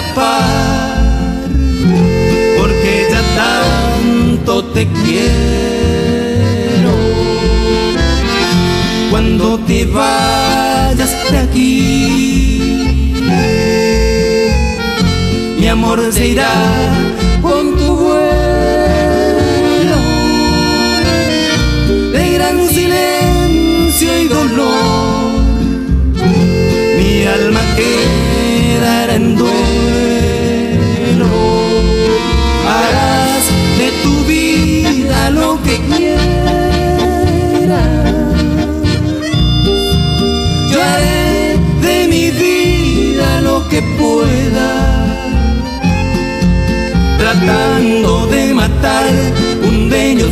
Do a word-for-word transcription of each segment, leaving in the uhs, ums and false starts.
escapar, porque ya tanto te quiero. Cuando te vayas de aquí, mi amor se irá con tu vuelo de gran silencio y dolor. Mi alma quedará en duelo. Harás de tu vida lo que quieras. Yo haré de mi vida lo que pueda, tratando de matar un bello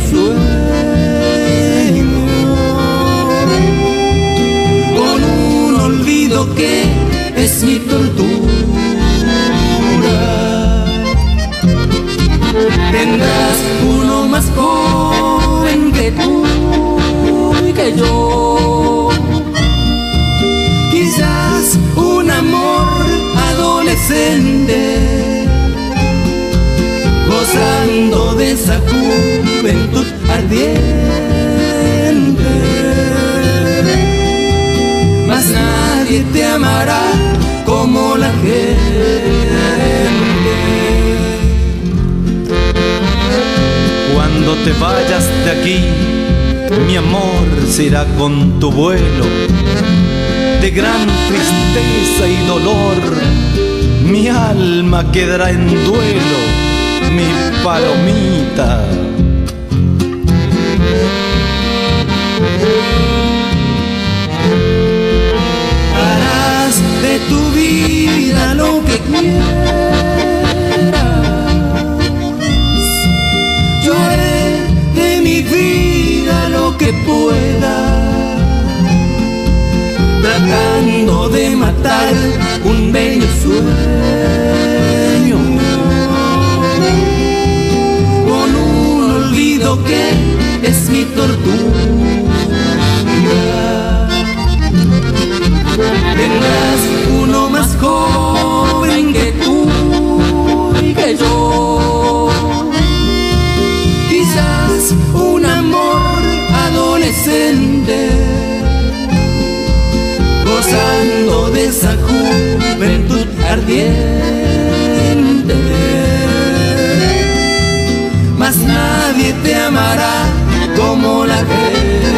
sueño con un olvido que es mi tortura. Tendrás uno más joven que tú y que yo, quizás un amor adolescente, gozando de esa juventud ardiente. Mas nadie te amará como la gente. Cuando te vayas de aquí, mi amor se irá con tu vuelo de gran tristeza y dolor. Mi alma quedará en duelo, mi palomita. Harás de tu vida lo que quieras. Yo haré de mi vida lo que pueda, tratando de matar un bello sueño con un olvido que es mi tortura. Tendrás uno más joven que tú y que yo, quizás un amor adolescente, gozando de esa juventud ardiente. Mas nadie te amará como la gente.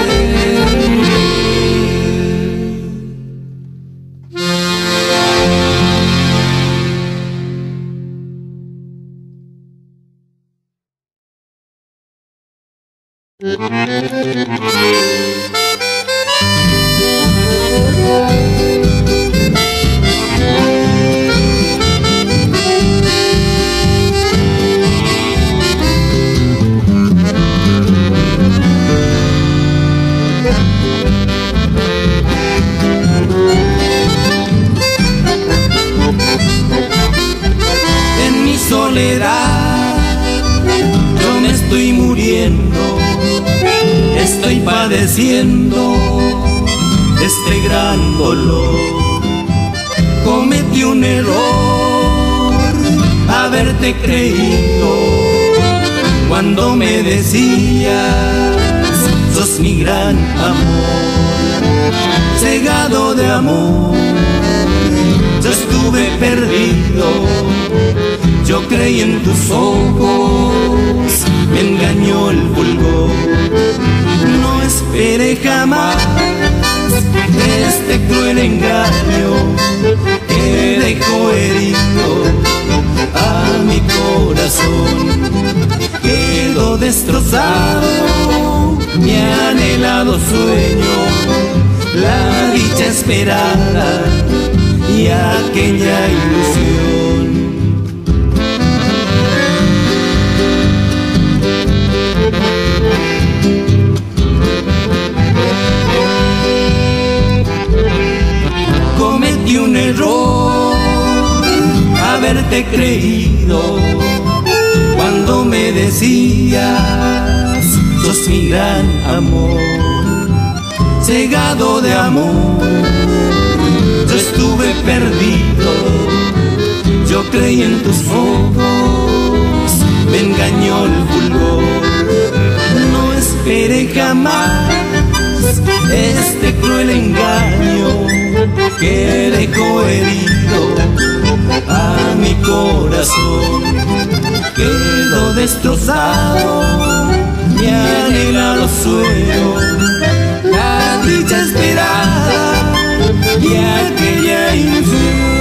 En mi soledad yo me estoy muriendo, estoy padeciendo este gran dolor. Cometí un error, haberte creído cuando me decías sos mi gran amor. Cegado de amor, yo estuve perdido, yo creí en tus ojos, me engañó el fulgor. No esperé jamás este cruel engaño que dejó herido a mi corazón. Quedó destrozado mi anhelado sueño, la dicha esperada y aquella ilusión. Cometí un error, haberte creído cuando me decías sos mi gran amor. Cegado de amor, yo estuve perdido, yo Yo creí en tus ojos, me engañó el fulgor. No esperé jamás este cruel engaño que dejó herido a mi corazón. Quedó destrozado mi anhelado sueño, la dicha esperada y aquella ilusión.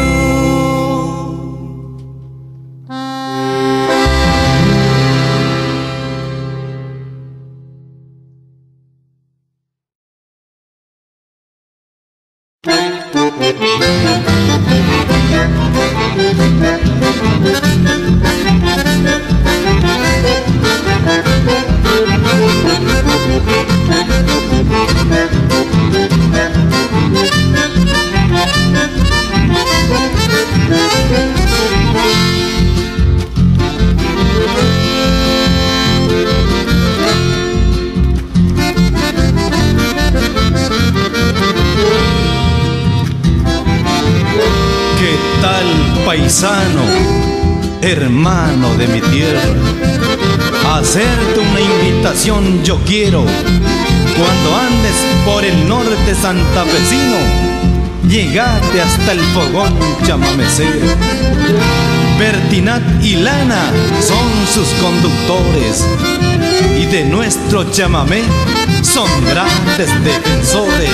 Paisano, hermano de mi tierra, hacerte una invitación yo quiero. Cuando andes por el norte santafesino, llegate hasta el fogón chamamecero. Bertinat y Lana son sus conductores, y de nuestro chamamé son grandes defensores.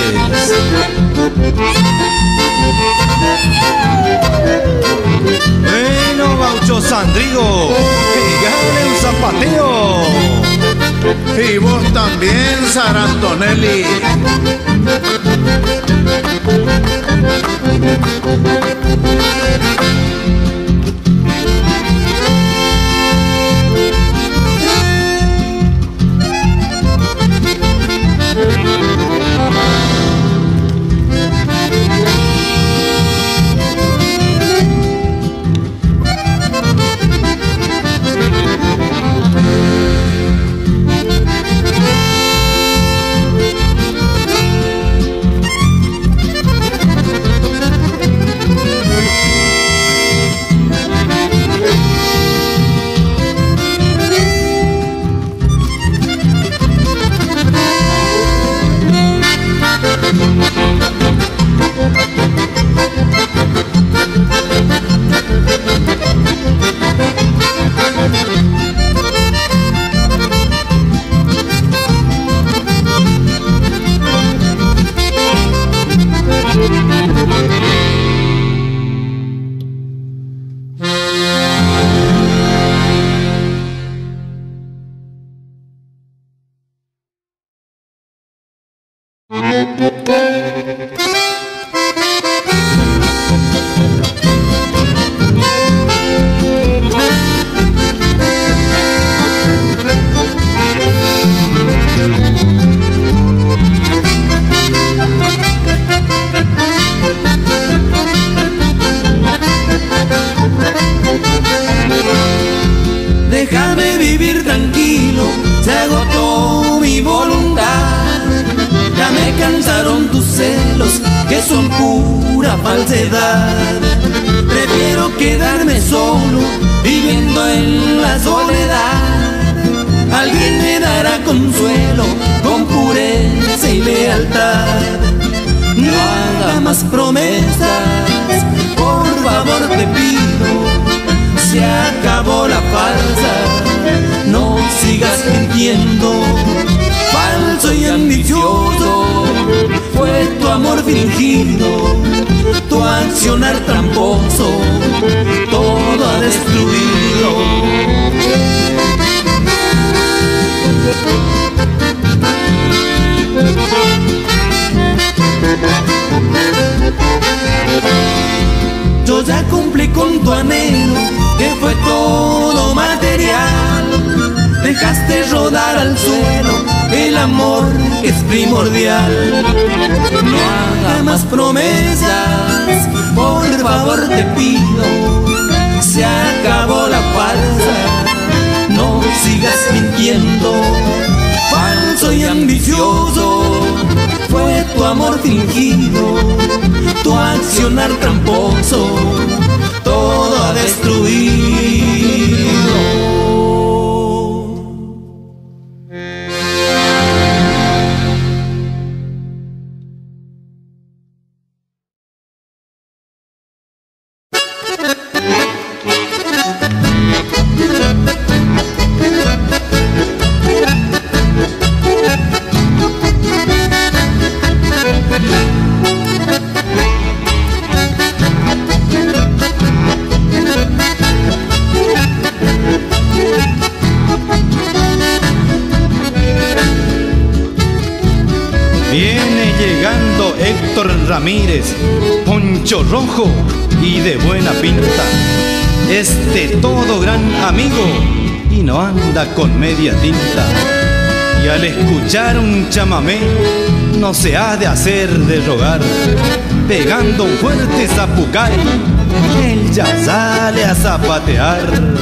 Bueno, gaucho Sandrigo, pégale un zapateo. Y vos también, Sarantonelli. Déjame vivir tranquilo, se agotó mi voluntad. Ya me cansaron tus celos, que son pura falsedad. Prefiero quedarme solo, viviendo en la soledad. Alguien me dará consuelo, con pureza y lealtad. No haga más promesas, por favor te pido. Se acabó la farsa, no sigas mintiendo. Falso y ambicioso fue tu amor fingido, tu accionar tramposo todo ha destruido. Yo ya cumplí con tu anhelo, que fue todo material. Dejaste rodar al suelo el amor que es primordial. No haga más promesas, por favor te pido. Se acabó la farsa, no sigas mintiendo. Falso y ambicioso fue tu amor fingido, tu accionar tramposo todo ha destruido. destruido. Ramírez, poncho rojo y de buena pinta, es de todo gran amigo y no anda con media tinta. Y al escuchar un chamamé no se ha de hacer de rogar, pegando un fuerte zapucay, él ya sale a zapatear.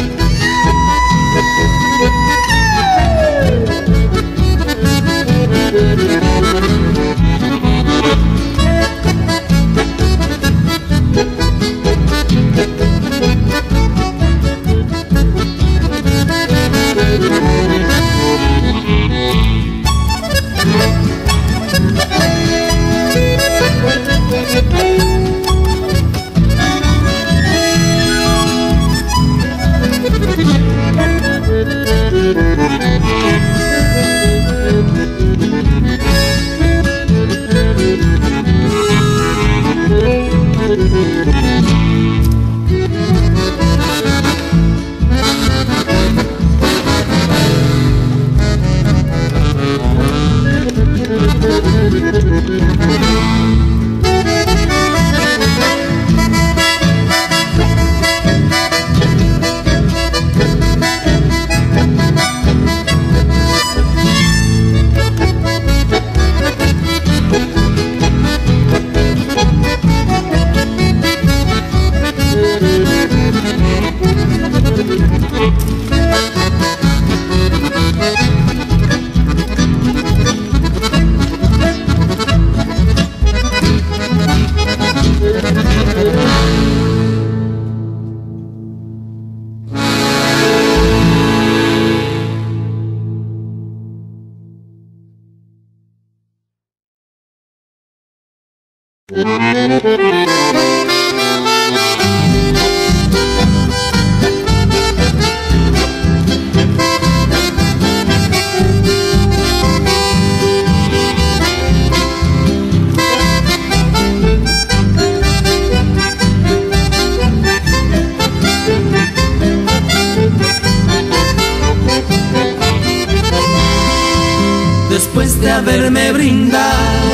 Después de haberme brindado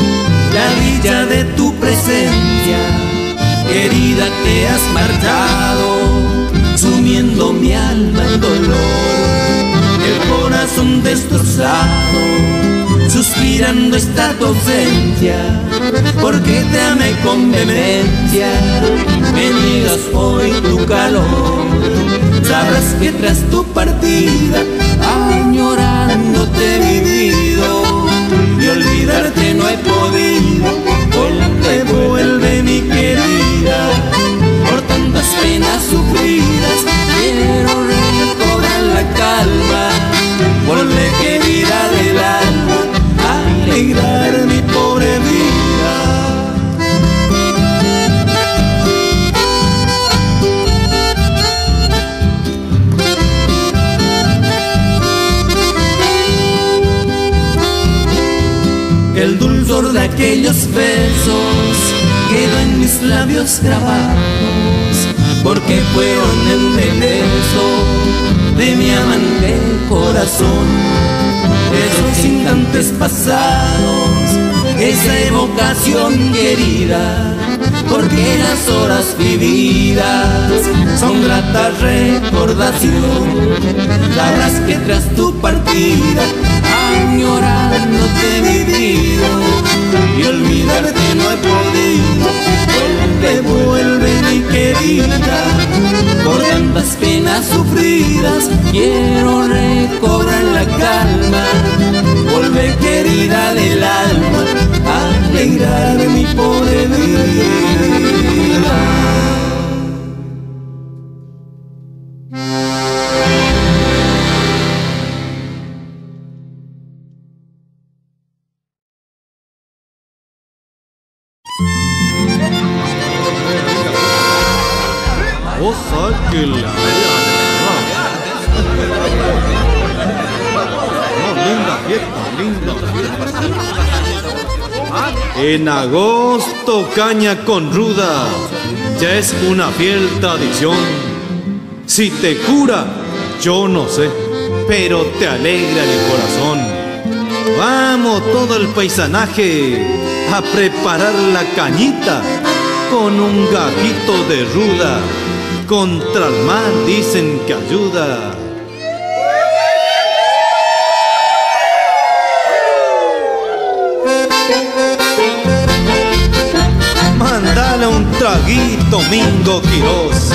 la dicha de tu presencia, querida, te has marchado, sumiendo mi alma en dolor, el corazón destrozado, suspirando está tu ausencia, porque te amé con vehemencia, me niegas hoy tu calor. Sabrás que tras tu partida, añorándote he vivido, y olvidarte no he podido. Vuelve, vuelve mi querida, por tantas penas sufridas, quiero recobrar la calma. Vuelve, querida del alma, a alegrar mi pobre vida. El dulzor de aquellos besos quedó en mis labios grabados, porque fueron el regreso de mi amante corazón. Esos instantes pasados, esa evocación querida, porque las horas vividas son grata recordación. Sabrás que tras tu partida, añorándote he vivido, y olvidarte no he podido. Vuelve, vuelve mi querida, por tantas penas sufridas, quiero recobrar la calma. Vuelve, querida del alma, a alegrar. れみポレビーラ Por tantas penas sufridas, quiero recobrar la calma. Vuelve, querida del alma, a alegrar mi pobre vida. 「 sáquela. No, linda fiesta, linda fiesta. En agosto caña con ruda ya es una fiel tradición. Si te cura, yo no sé, pero te alegra el corazón. Vamos todo el paisanaje a preparar la cañita con un gajito de ruda. Contra el mar dicen que ayuda. Mándale un traguito, Mingo Quirós.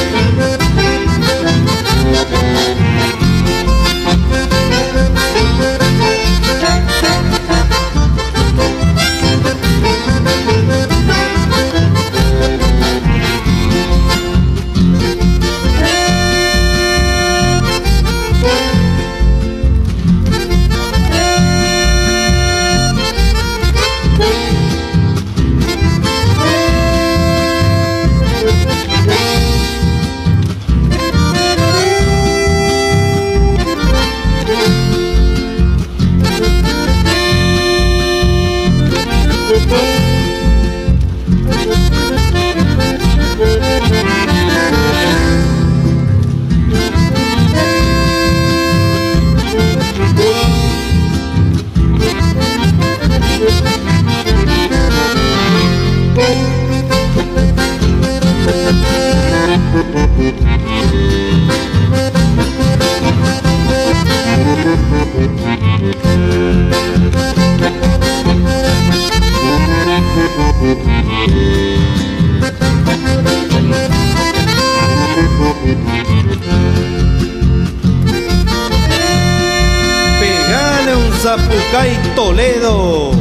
Pegale un zapucay Toledo.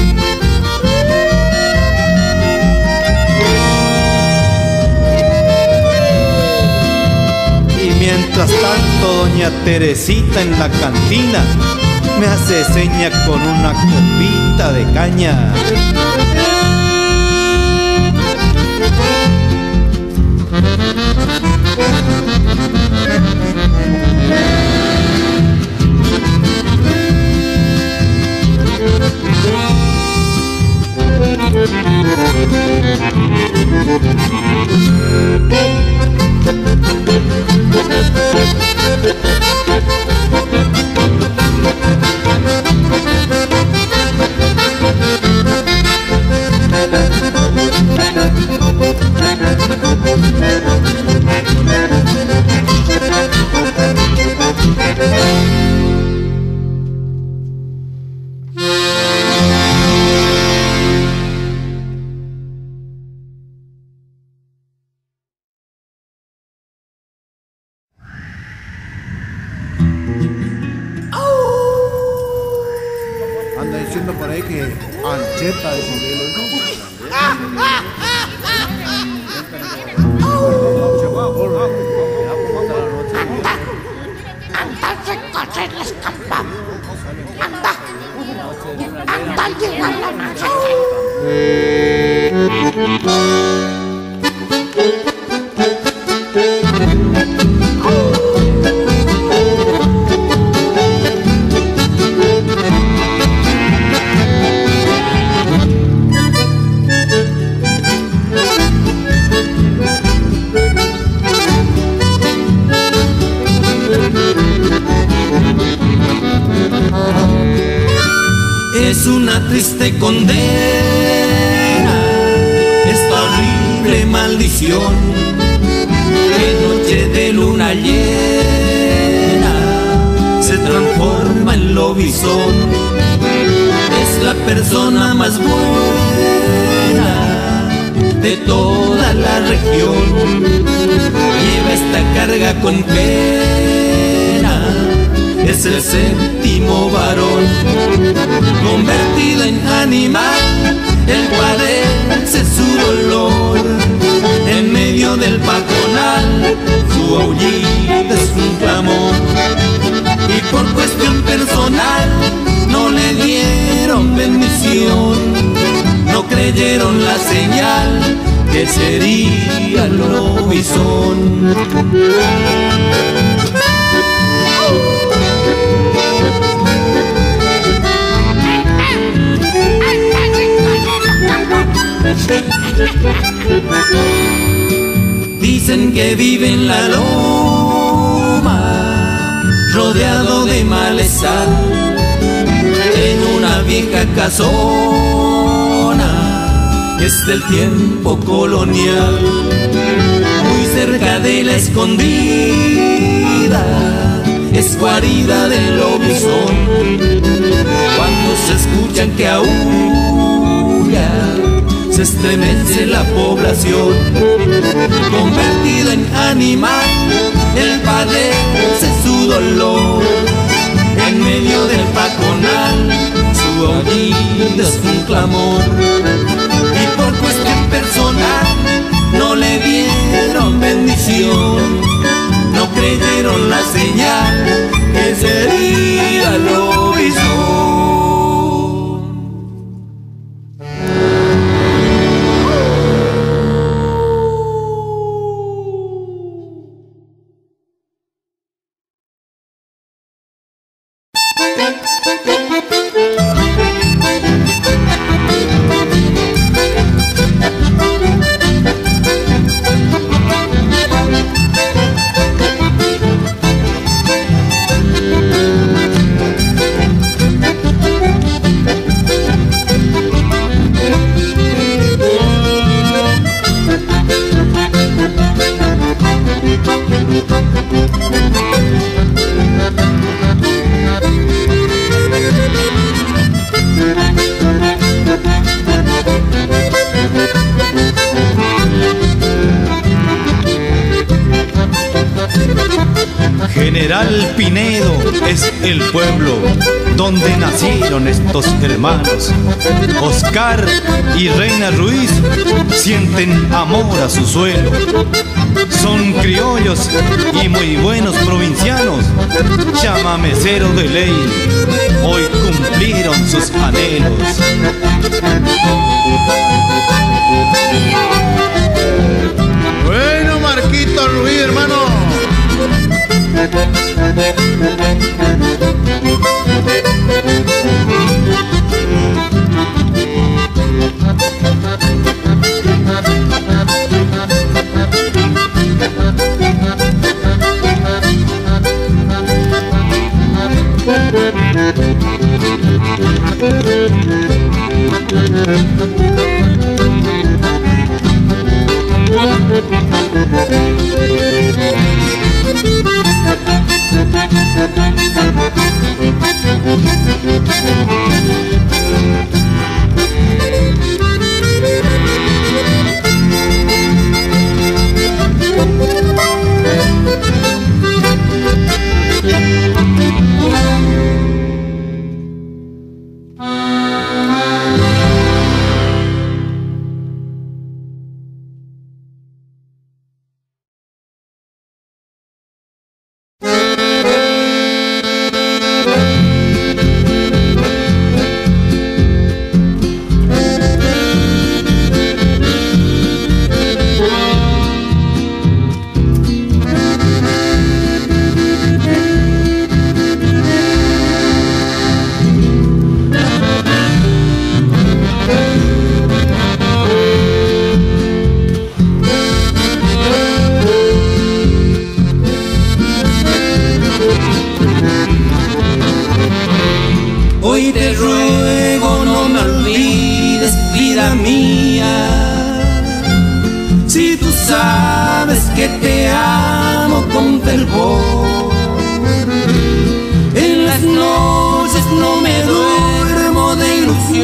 Y mientras tanto doña Teresita en la cantina me hace seña con una copita de caña. Anda diciendo por ahí que ancheta es modelo. Anda, recoger las campanas. Anda. Anda, llega la noche. Es una triste condena, esta horrible maldición, que noche de luna llena se transforma en lobizón. Es la persona más buena de toda la región, lleva esta carga con pena, es el séptimo varón, convertido en animal, él padece su dolor, en medio del pajonal, su aullido es un clamor, y por cuestión personal, no le dieron bendición, no creyeron la señal ¿qué sería el lobizón? Dicen que vive en la loma, rodeado de malezal, en una vieja casona que es del tiempo colonial, muy cerca de la escondida, es guarida del lobizón. Cuando se escuchan que aúlla, se estremece la población. Convertido en animal, él padece su dolor. En medio del paconal, su aullido es un clamor. Y por cuestión personal, no le dieron bendición. No creyeron la señal, que sería el lobizón. General Pinedo es el pueblo donde nacieron estos hermanos. Oscar y Reina Ruiz sienten amor a su suelo. Son criollos y muy buenos provincianos, chamameceros de ley, hoy cumplieron sus anhelos. Bueno, Marquito Ruiz, hermano. Hoy te ruego no me olvides, vida mía. Si tú sabes que te amo con fervor, en las noches no me duermo de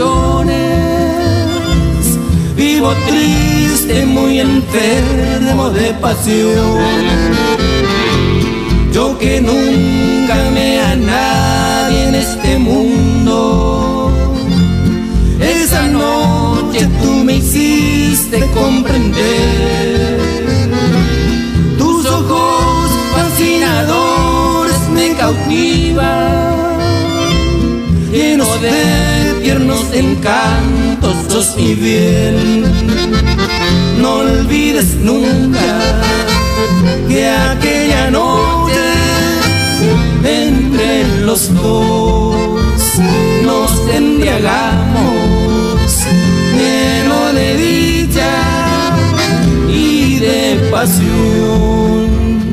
ilusiones, vivo triste, muy enfermo de pasión. Yo que nunca amé a nadie en este mundo, esa noche tú me hiciste comprender. Tus ojos fascinadores me cautivan, llenos de tiernos encantos, sos mi bien. No olvides nunca que aquella noche entre los dos nos embriagamos, lleno de dicha y de pasión.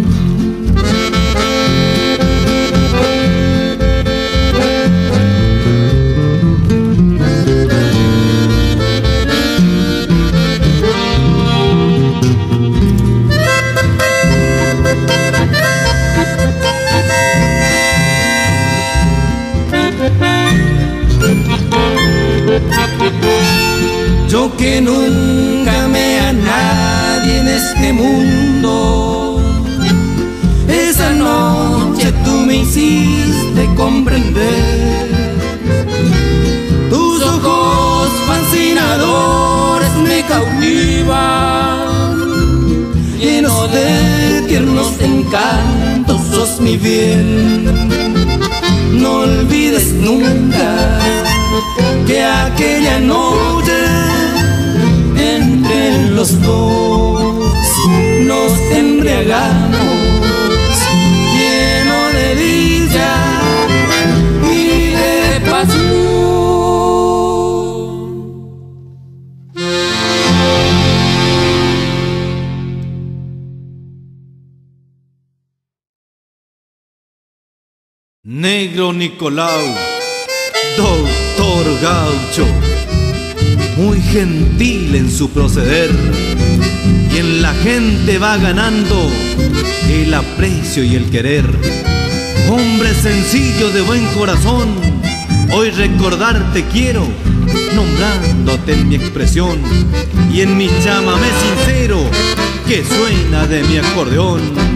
Yo que nunca amé a nadie en este mundo, esa noche tú me hiciste comprender. Tus ojos fascinadores me cautivan, llenos de tiernos encantos, sos mi bien. No olvides nunca que aquella noche entre los dos nos embriagamos, lleno de dicha y de pasión. Negro Nicolau, doctor gaucho, muy gentil en su proceder, y en la gente va ganando el aprecio y el querer. Hombre sencillo de buen corazón, hoy recordarte quiero, nombrándote en mi expresión y en mi chamamé sincero que suena de mi acordeón.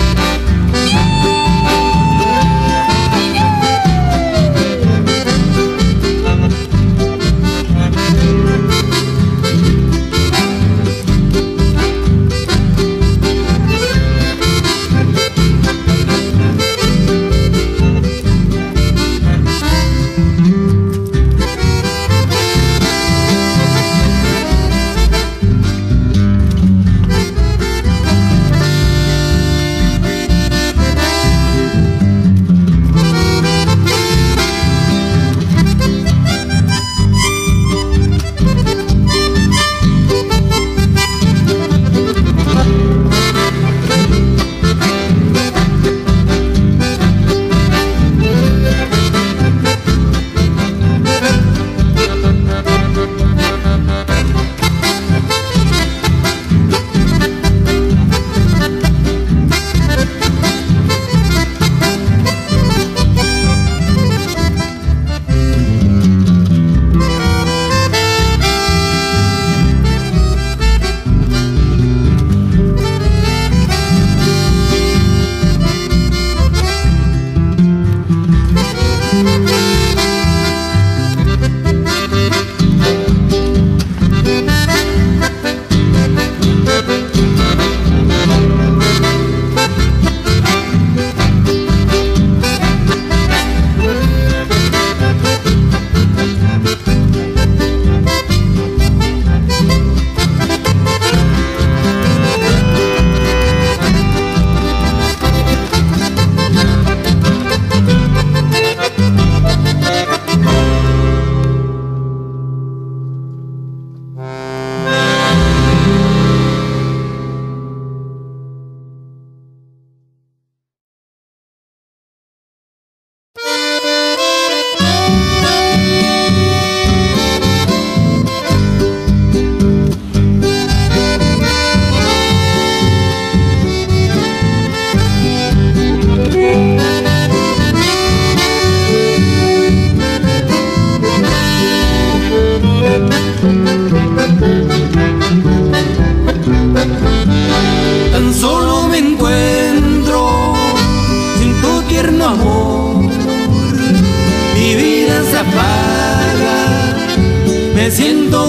me siento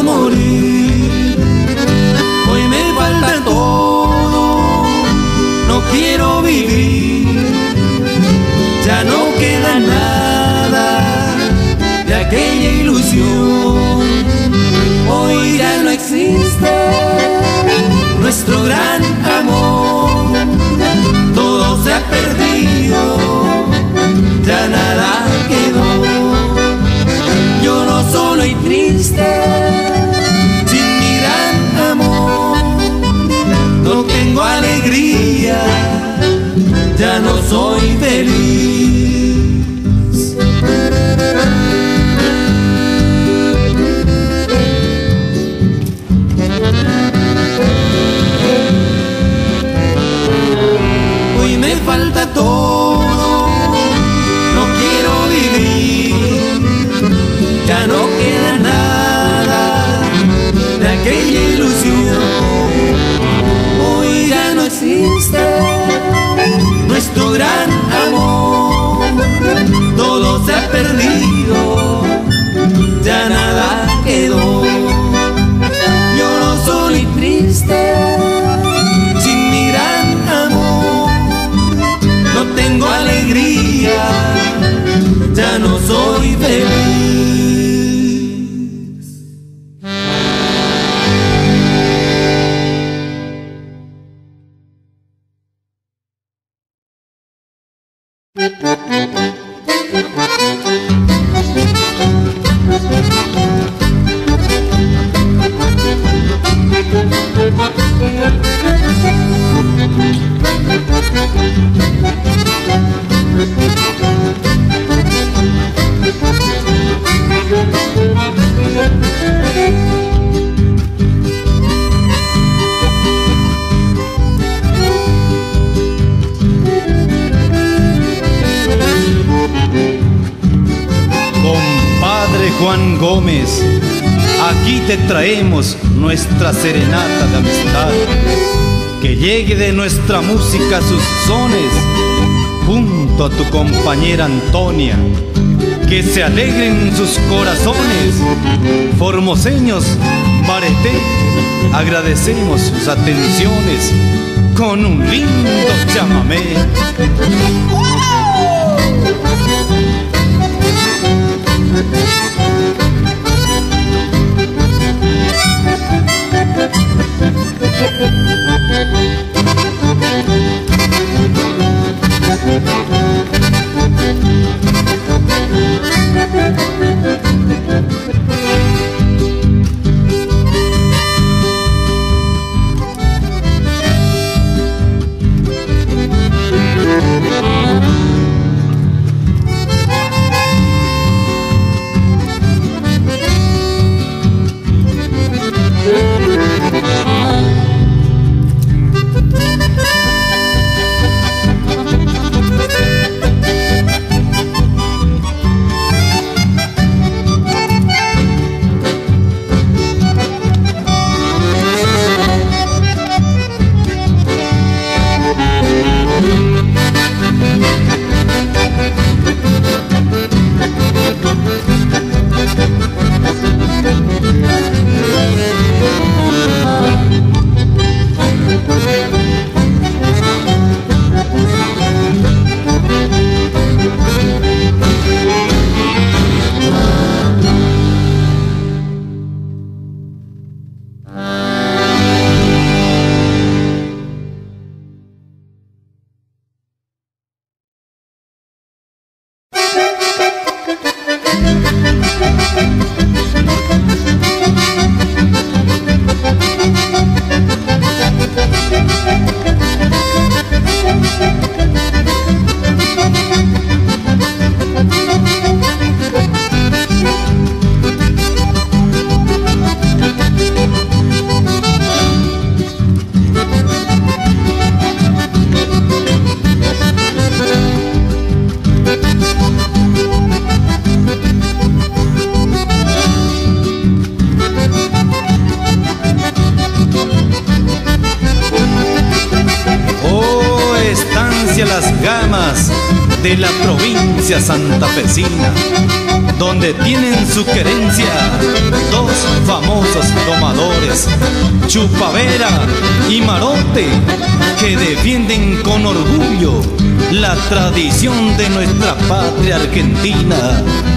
morir. Hoy me falta todo, no quiero vivir. Ya no queda nada de aquella ilusión. Hoy ya no existe nuestro gran amor, todo se ha perdido, ya nada quedó. Yo no soy triste sin mi gran amor, no tengo alegría, ya no soy feliz. Hoy me falta todo, no quiero vivir, ya no queda nada de aquella ilusión. Hoy ya no existe nuestro gran amor, todo se ha perdido, ya nada quedó. Yo no soy triste sin mi gran amor, no tengo alegría, ya no soy feliz. Juan Gómez, aquí te traemos nuestra serenata de amistad, que llegue de nuestra música sus sones, junto a tu compañera Antonia, que se alegren sus corazones. Formoseños, Bareté, agradecemos sus atenciones con un lindo chamamé. Las Gamas de la provincia santafesina, donde tienen su querencia dos famosos domadores, Chupavera y Marote, que defienden con orgullo la tradición de nuestra patria argentina.